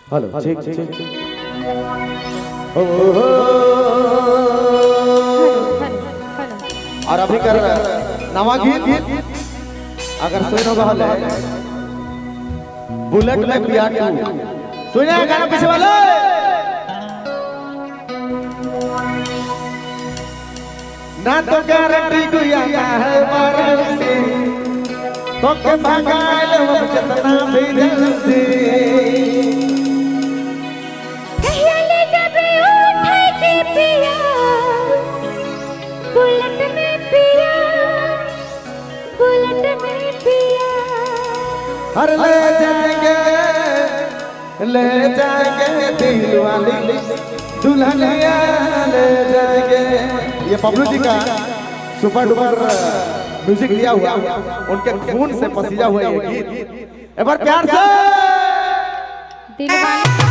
Hello check check और अभी कर नवा गीत अगर सुन रहा है बुलेट में पिया सुनिए गाना पीछे वाले ना तो गारंटी कोई आया है वारंटी तो के भगाए लो जितना भी जल्दी कहिया ले जब उठे के पिया बुलेट में पिया हर ले जाएंगे दिल वाली दुल्हनिया ले जाएंगे। ये पब्लू जी का सुपर डुपर म्यूजिक दिया हुआ उनके खून से पसीजा हुआ ये गीत एक बार प्यार से दिल वाले